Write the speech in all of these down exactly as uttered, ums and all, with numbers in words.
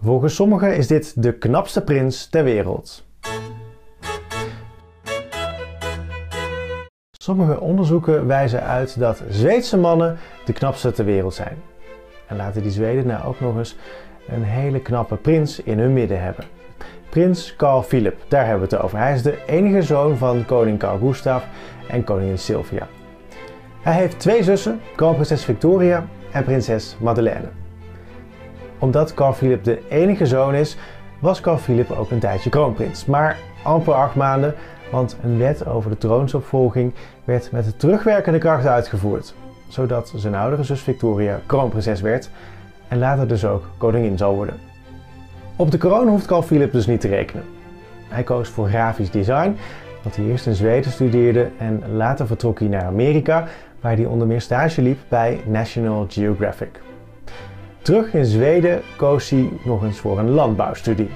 Volgens sommigen is dit de knapste prins ter wereld. Sommige onderzoeken wijzen uit dat Zweedse mannen de knapste ter wereld zijn. En laten die Zweden nou ook nog eens een hele knappe prins in hun midden hebben. Prins Carl Philip, daar hebben we het over. Hij is de enige zoon van koning Carl Gustaf en koningin Sylvia. Hij heeft twee zussen, kroonprinses Victoria en prinses Madeleine. Omdat Carl Philip de enige zoon is, was Carl Philip ook een tijdje kroonprins. Maar amper acht maanden, want een wet over de troonsopvolging werd met de terugwerkende kracht uitgevoerd. Zodat zijn oudere zus Victoria kroonprinses werd en later dus ook koningin zal worden. Op de kroon hoeft Carl Philip dus niet te rekenen. Hij koos voor grafisch design, dat hij eerst in Zweden studeerde en later vertrok hij naar Amerika, waar hij onder meer stage liep bij National Geographic. Terug in Zweden koos hij nog eens voor een landbouwstudie.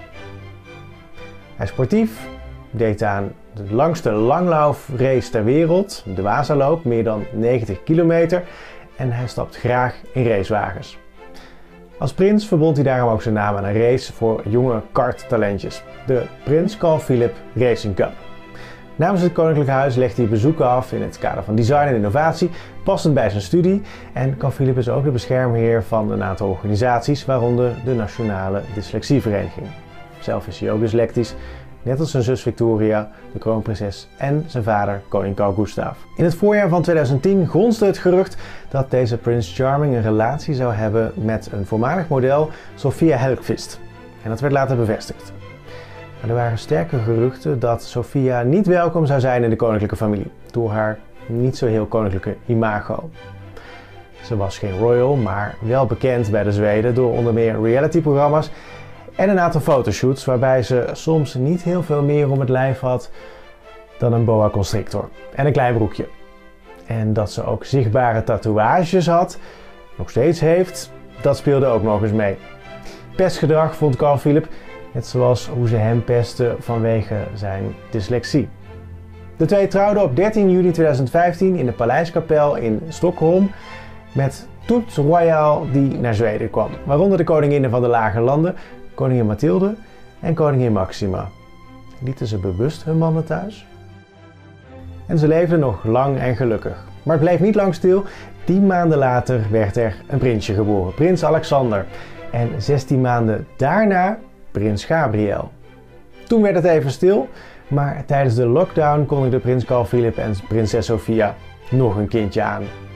Hij is sportief, deed aan de langste langlaufrace ter wereld, de Wasaloop, meer dan negentig kilometer, en hij stapt graag in racewagens. Als prins verbond hij daarom ook zijn naam aan een race voor jonge karttalentjes, de Prins Carl Philip Racing Cup. Namens het Koninklijke Huis legt hij bezoeken af in het kader van design en innovatie, passend bij zijn studie. En Carl Philip is ook de beschermheer van een aantal organisaties, waaronder de Nationale Dyslexievereniging. Zelf is hij ook dyslectisch, net als zijn zus Victoria, de kroonprinses, en zijn vader, koning Carl Gustaf. In het voorjaar van tweeduizend tien gonsde het gerucht dat deze Prince Charming een relatie zou hebben met een voormalig model, Sofia Hellqvist. En dat werd later bevestigd. Maar er waren sterke geruchten dat Sofia niet welkom zou zijn in de koninklijke familie, door haar niet zo heel koninklijke imago. Ze was geen royal, maar wel bekend bij de Zweden door onder meer realityprogramma's en een aantal fotoshoots waarbij ze soms niet heel veel meer om het lijf had dan een boa constrictor en een klein broekje. En dat ze ook zichtbare tatoeages had, nog steeds heeft, dat speelde ook nog eens mee. Pestgedrag vond Carl Philip, net zoals hoe ze hem pesten vanwege zijn dyslexie. De twee trouwden op dertien juli tweeduizend vijftien in de Paleiskapel in Stockholm met Toet Royal die naar Zweden kwam, waaronder de koninginnen van de Lage Landen, koningin Mathilde en koningin Maxima. Lieten ze bewust hun mannen thuis? En ze leefden nog lang en gelukkig. Maar het bleef niet lang stil. Tien maanden later werd er een prinsje geboren, prins Alexander. En zestien maanden daarna prins Gabriel. Toen werd het even stil, maar tijdens de lockdown kondigden prins Carl Philip en prinses Sofia nog een kindje aan.